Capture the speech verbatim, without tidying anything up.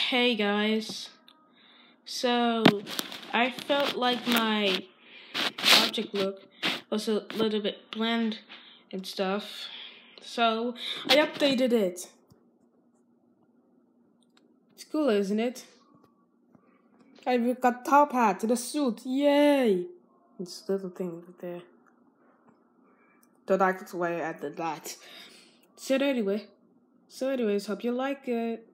Hey guys, so I felt like my object look was a little bit bland and stuff, so I updated it. It's cool, isn't it? I've got top hat to the suit, yay! This little thing right there. Don't act the way I did that. So anyway, so anyways, hope you like it.